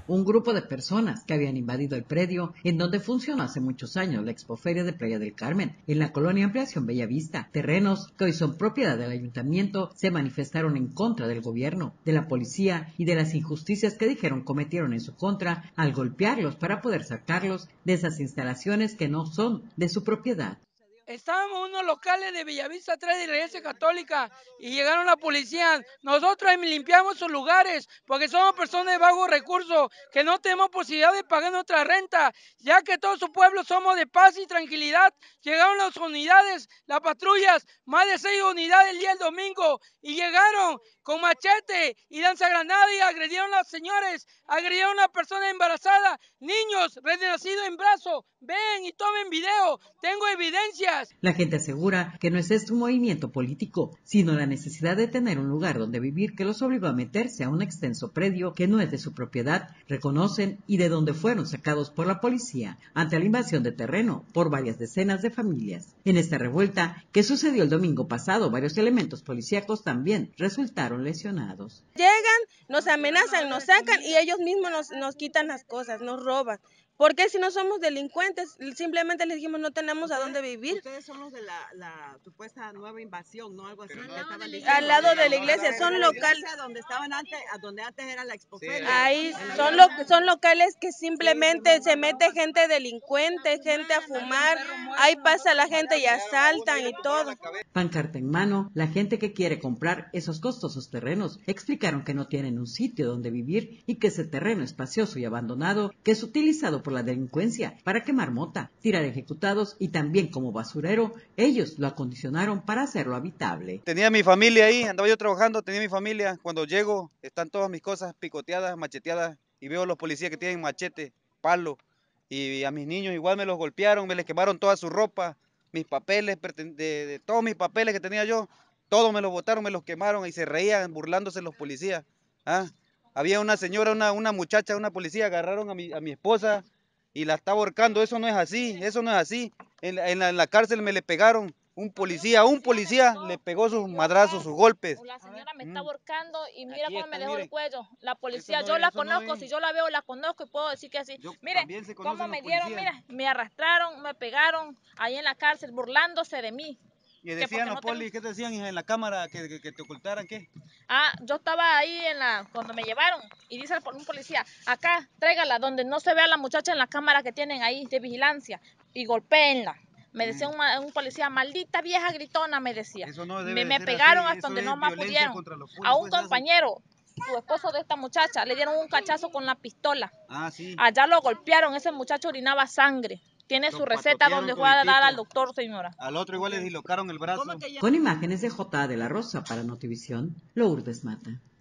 un grupo de personas que habían invadido el predio en donde funcionó hace muchos años la Expoferia de Playa del Carmen, en la colonia Ampliación Bellavista. Terrenos que hoy son propiedad del ayuntamiento se manifestaron en contra del gobierno, de la policía y de las injusticias que dijeron cometieron en su contra al golpearlos para poder sacarlos de esas instalaciones que no son de su propiedad. Estábamos en unos locales de Bellavista atrás de la iglesia católica y llegaron la policía. Nosotros limpiamos sus lugares porque somos personas de bajos recursos que no tenemos posibilidad de pagar nuestra renta, ya que todo su pueblo somos de paz y tranquilidad. Llegaron las unidades, las patrullas, más de 6 unidades el día del domingo y llegaron con machete y lanzagranada y agredieron a las señores, agredieron a una persona embarazada, niños recién nacidos en brazos. Ven y tomen video, tengo evidencias. La gente asegura que no es este un movimiento político, sino la necesidad de tener un lugar donde vivir que los obligó a meterse a un extenso predio que no es de su propiedad, reconocen, y de donde fueron sacados por la policía ante la invasión de terreno por varias decenas de familias. En esta revuelta que sucedió el domingo pasado, varios elementos policíacos también resultaron lesionados. Llegan, nos amenazan, nos sacan y ellos mismos nos quitan las cosas, nos roban. Porque si no somos delincuentes, simplemente les dijimos no tenemos a dónde vivir. Ustedes son los de la supuesta nueva invasión, ¿no? Algo así. Al lado de la iglesia, son locales. Donde antes era la Expoferia. Ahí son locales que simplemente se mete gente delincuente, gente a fumar. Ahí pasa la gente y asaltan y todo. Pancarta en mano, la gente que quiere comprar esos costosos terrenos explicaron que no tienen un sitio donde vivir y que ese terreno espacioso y abandonado que es utilizado por la delincuencia para quemar mota, tirar ejecutados y también como basurero, ellos lo acondicionaron para hacerlo habitable. Tenía mi familia ahí, andaba yo trabajando, tenía mi familia. Cuando llego, están todas mis cosas picoteadas, macheteadas, y veo a los policías que tienen machete, palo, y a mis niños igual me los golpearon, me les quemaron toda su ropa, mis papeles, de todos mis papeles que tenía yo, todos me los botaron, me los quemaron y se reían burlándose los policías. ¿Ah? Había una señora, una muchacha, una policía, agarraron a mi esposa y la está ahorcando. Eso no es así, eso no es así. En la cárcel me le pegaron. Un policía le pegó sus madrazos, sus golpes. La señora me está ahorcando y mira cómo me dejó el cuello. La policía, No yo es, la no conozco, es. si yo la veo, la conozco y puedo decir que sí. Mire cómo me dieron, policías. mira, me arrastraron, me pegaron ahí en la cárcel burlándose de mí. Y decían los polis, ¿qué te decían en la cámara? ¿Que te ocultaran qué? Yo estaba ahí cuando me llevaron y dice un policía, acá, tráigala donde no se vea a la muchacha en la cámara que tienen ahí de vigilancia y golpéenla. Me decía un policía, maldita vieja gritona, me decía. Eso no debe Me ser pegaron así, hasta donde eso no es más violencia pudieron. contra los A un públicos, compañero, su esposo de esta muchacha, le dieron un cachazo con la pistola. Sí. Allá lo golpearon, ese muchacho orinaba sangre. Tiene su receta donde fue a dar al doctor, señora. Al otro igual le dislocaron el brazo. Con imágenes de J. de la Rosa para Notivisión, Lourdes Mata.